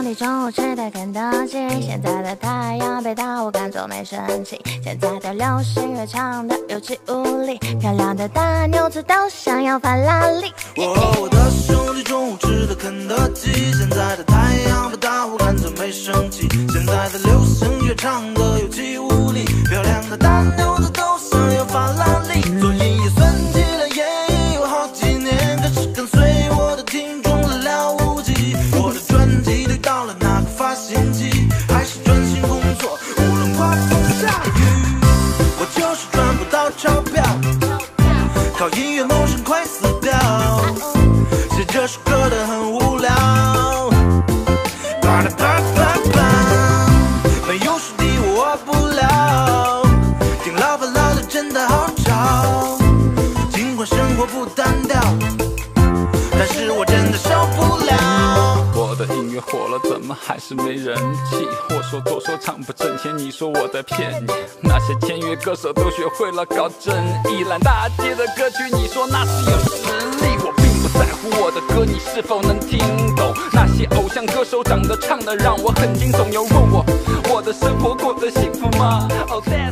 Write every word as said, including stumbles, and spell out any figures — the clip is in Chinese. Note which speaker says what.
Speaker 1: 地中午吃的肯德基，现在的太阳被大雾赶走没生气，现在的流行乐唱的有气无力，漂亮的大妞子都想要法拉利。
Speaker 2: 我和我的兄弟中午吃的肯德基，现在的太阳被大雾赶走没生气，现在的流行乐唱的有气无力，漂亮的大妞子都想要法拉利。做音乐算起来也有好几年，可是跟随我的听众寥寥无几。我的专辑对到了哪个发行期，还是专心工作，无论刮风下雨，我就是赚不到钞票，靠音乐谋生快死掉，写这首歌的很无聊，啪啦啪啪啪，没有实力我活不了，听老吧老的真的好吵，尽管生活不单调，但是我真的受不了。
Speaker 3: 我的音乐火了，怎么还是没人气？我说做说唱不挣钱，你说我在骗你。那些签约歌手都学会了搞正义，烂大街的歌曲，你说那是有实力？我并不在乎我的歌你是否能听懂，那些偶像歌手长得唱的让我很惊悚。有问我我的生活过得幸福吗？ Oh that